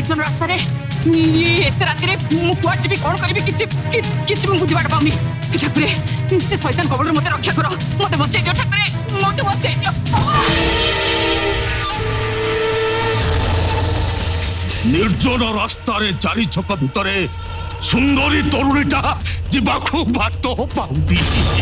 निर्जन रास्ता रे एते राति रे मु कुआड जीबी कोन करबी किछि मु बुझी बाट पाउनी ठाकुरे से शैतान कबल मते रक्षा करो मते बचाई दियो ठाकुरे मोटे बचाई दियो निर्जन रास्ता रे चारि छक भितरे सुंदरी तरुणीटा जीवाकू बाट पाउंदी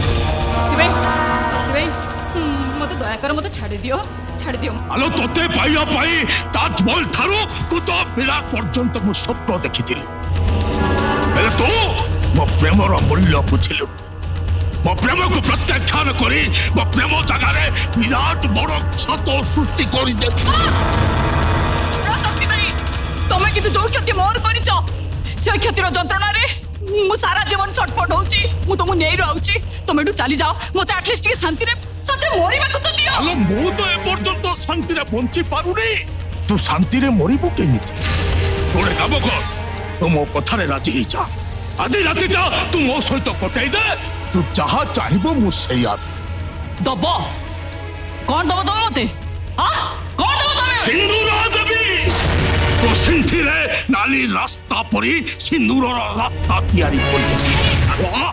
भाई मते दया कर मते छाड़ी दियो आलो तोते पाइया पाई ताजमहल थारू कुतो विराट पर्यंत मु स्वप्न देखिथिली बेले तो मो प्रेमर मूल्य बुझिलु मो प्रेम को प्रत्याख्यान करी मो प्रेम जगह रे विराट बड़ क्षत सृष्टि करी दे शक्ति भाई तमे कितु जो क्षति मोर करिचो से क्षतिर जंत्रणा रे मु सारा जीवन छटपट होउची मु तुमु नेई रहउची तमे चली जाओ मते एटलीस्ट के शांति रे सते मोरिबा को तो दियो आलो मु तो ए पर्यंत शांति रे बंची पारुनी तू शांति रे मोरिबो केमिति तोरे काम कर तू मो कथा रे राजी ही जा आदि रातिटा तू मो सहित कटाई दे तू जहा चाहिबो मु सेया दबो कोन दबो दबो मते हां कोन दबो तमे सिंदूर देवी तो सिंथी रे नाली रास्ता परी सिंदूर रास्ता तैयारी कर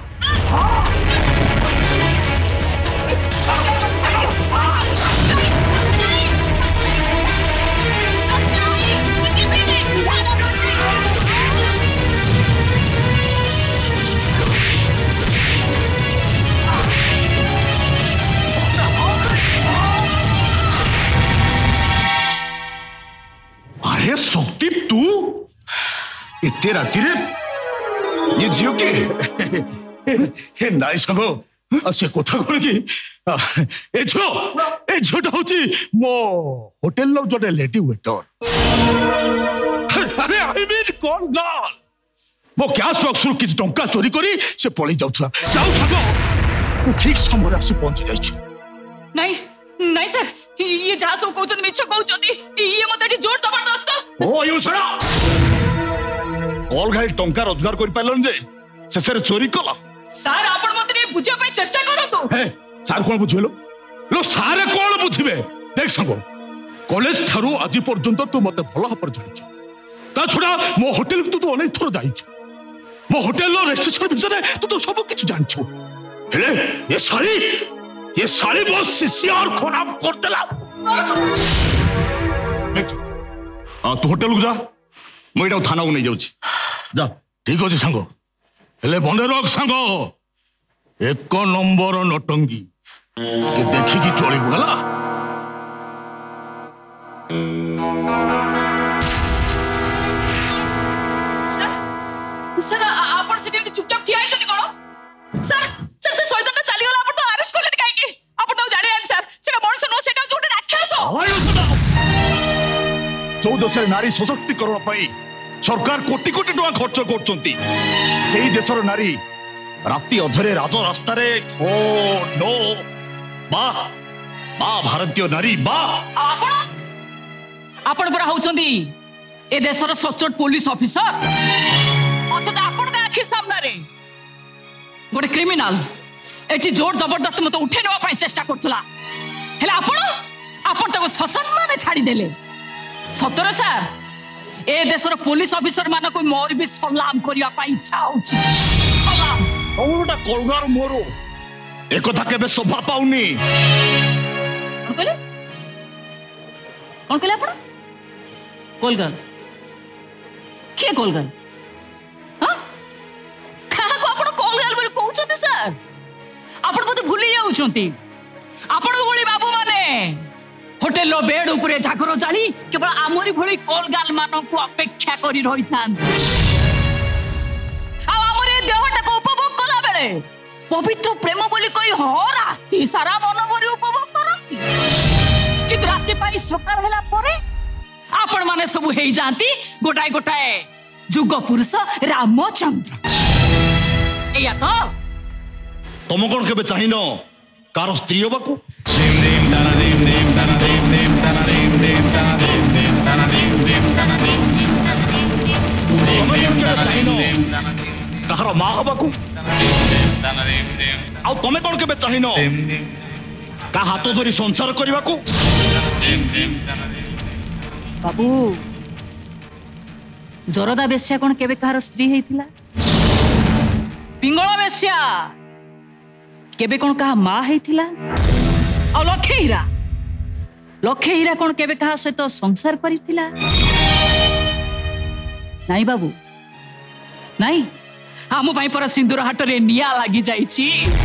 अरे शक्ति तू इतने राति रे ये झियो के हे नाई संग से कथा कोन की ए झोटा होची मो होटल लो जडे लेडी वेटर अरे आई मीन कौन गाल मो कैश बॉक्स रु किछ टंका चोरी करी से पळी जाउथला जाउ थागो तू ठीक समय आसी पहुंची जाइछु नहीं सर ये जहाँ सब कहते मिछ कहते ये मत जोर जबरदस्त ओ यू सरा ऑल गाई टंका रोजगार कर पाइलन जे से चोरी कला सर आपण मत ने बुझिया पे चेष्टा करतो हे सर कोन बुझिलो लो सारे कोन बुझिबे देख संगो कॉलेज थारू आज पर्यंत तू मते भलो हपर जानिछु ता छोड़ा मो होटल को तू अनेक थोर जाइछु मो होटल लो रेस्टोरेंट बिषय तू तो सब किछ जानिछु हेले ये सारी बहुत सिसिया और खराब करते ला तू होटल को जा मैं इटा थाना को नहीं जाऊँ जा ठीक अच्छे सांग हेले मन रख सांग एक नंबर नटंगी देखिकी चलू है सर आपण से चुपचाप ठिया आइछथि कोन सर सर से शैतान चली गला आपण तो अरेस्ट करले काई की आपण तो जाने आन सर सेटा मनुष्य नो सेटा जोटे राक्षस जो देशर नारी सशक्तिकरण पाई सरकार कोटी कोटी टका खर्च करचंती सेही देशर नारी राति अधरे राज रास्ता रे ओ नो बा बा भारतीय नारी बा आपण बरा होचंदी ए देशर सचोट पुलिस ऑफिसर अथच आपण दे आखि सामना रे गोटे क्रिमिनल एटी जोर जबरदस्त मत उठे नेवा पई चेष्टा करथला हेला आपण तको ससम्मान छाड़ी देले सतरे सर ए देशर पुलिस ऑफिसर मान को मोर भी सलाम करिया पई इच्छा होची सलाम ओटा कोलगार मोरो एक कथा केबे शोभा पाउनी कौन कहले आपण कोलगार के कोलगार हां कहा को आपण कोलगार बोली कहउछते सर आपण बोते भूली जाउछंती आपण को बोली बाबू माने होटल रो बेड ऊपर जागरो जाली केवल आमरी भली कोलगाल मान को अपेक्षा करी रहिथान आ आमरे देहटा को उपभोग कला बेले पवित्र प्रेम बोली कोई हो राती सारा मन भरी उपभोग करंती कि राती पाई सकाळ होला परे आपण माने सब हेई जानती गोटाए गोटाए जुग पुरुष रामचंद्र एया तो तुम कौन के चाहिन कार स्त्री होबाकू कहार माँ होबाकू आ तमें कौन के चाहिन का हाथ धरी संसार करने को बाबू जरदा बेश्या कौन केबे कहार स्त्री हेतिला? पिंगला बेश्या केबे कौन कहा माँ हेतिला? और लखे हीरा कौन केबे कहा सहित संसार करितिला? नहीं बाबू नहीं, आम पाई पर सिंदूर हाट रे निया लागी जाइछि।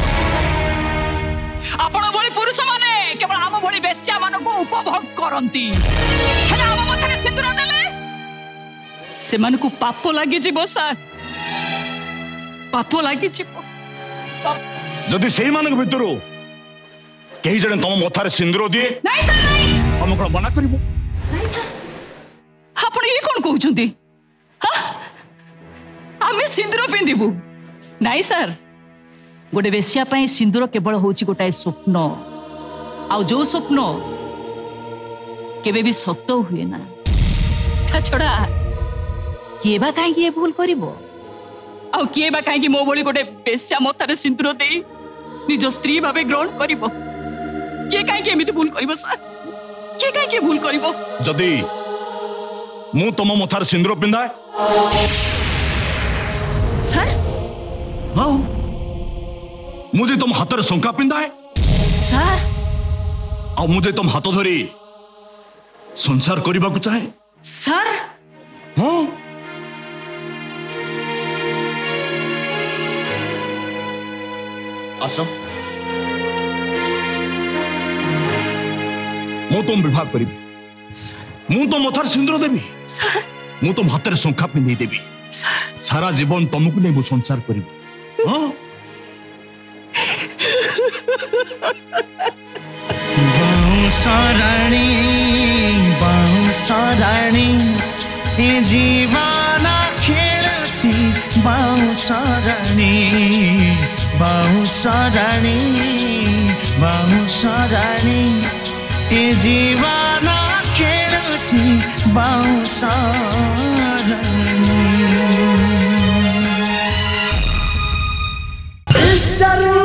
आपण भली पुरुष माने केवल आम भली बेश्या मान को उपभोग करंती, हेले आम मथरे सिंदूर देले से मान को पाप लागी जीवो सर, पाप लागी जीवो। जदि सेही मानक भितरु केही जणे तम मथारे सिंदूर दिए नहीं सर नहीं, हम कोन मना करिवो? नहीं सर आपण ये कोन कहउछंती? हां आमे सिंदूर पिंदिबु? नहीं सर, गोटे बेश्या पाई सिंदूर केवल होची गोटाए स्वप्न, आ जो स्वप्न केबे भी सत्य हुए ना। ता छड़ा किए बा काहे ये भूल करिवो? आ किए बा काहे कि मो बोली गोटे बेश्या मथारे सिंदूर देई निज स्त्री भाबे ग्रहण करिवो? के काहे कि एमिति भूल करिवो सर? के काहे कि भूल करिवो? जदि मु तम मथारे सिंदूर पिंधाए सर? हां मुझे तुम हाथ शंका पिंधाए सर? आ मुझे तुम हाथ धरी संसार करने को चाहे सर? हाँ आस मु तुम विवाह करी, मु तुम मथार सिंदूर देवी, मु तुम हाथ शंखा पिंधे देवी, सारा जीवन तुमको नहीं संसार करी। हाँ बाउंसराणी ए जीवाना खेलती बाउंसराणी ए जीवाना खेलती बाउंसराणी।